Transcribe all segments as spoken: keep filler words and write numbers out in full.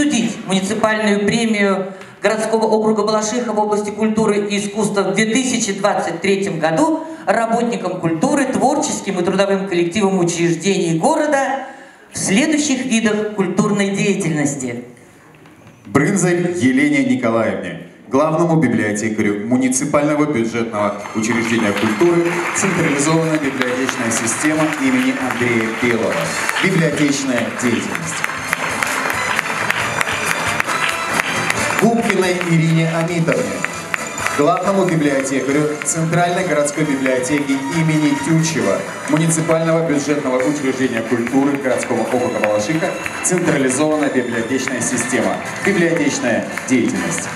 присудить муниципальную премию городского округа Балашиха в области культуры и искусства в две тысячи двадцать третьем году работникам культуры, творческим и трудовым коллективам учреждений города в следующих видах культурной деятельности. Брынзарь Елене Николаевне, главному библиотекарю муниципального бюджетного учреждения культуры, централизованная библиотечная система имени Андрея Белого. Библиотечная деятельность. Губкиной Ирине Амитовне, главному библиотекарю Центральной городской библиотеки имени Тютчева, муниципального бюджетного учреждения культуры городского округа Балашиха, централизованная библиотечная система, библиотечная деятельность.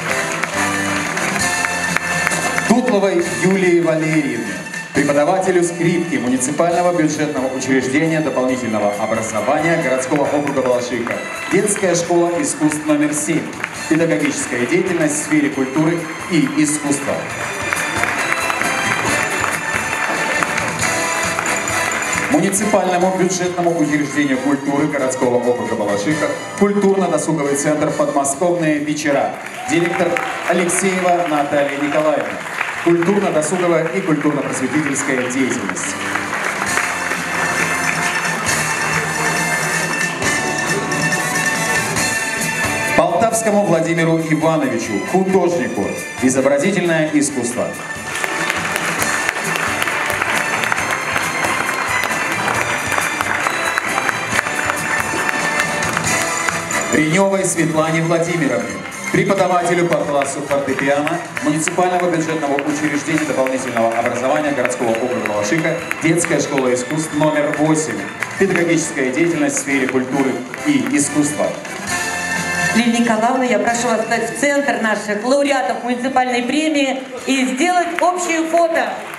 Тутловой Юлии Валерьевне, преподавателю скрипки муниципального бюджетного учреждения дополнительного образования городского округа Балашиха, детская школа искусств номер семь, педагогическая деятельность в сфере культуры и искусства. Муниципальному бюджетному учреждению культуры городского округа Балашиха, культурно-досуговый центр «Подмосковные вечера», директор Алексеева Наталья Николаевна, культурно-досуговая и культурно-просветительская деятельность. Полтавскому Владимиру Ивановичу, художнику, изобразительное искусство. Реневой Светлане Владимировне, преподавателю по классу фортепиано муниципального бюджетного учреждения дополнительного образования городского округа Балашиха, детская школа искусств номер восемь, педагогическая деятельность в сфере культуры и искусства. Лилия Николаевна, я прошу вас стать в центр наших лауреатов муниципальной премии и сделать общее фото.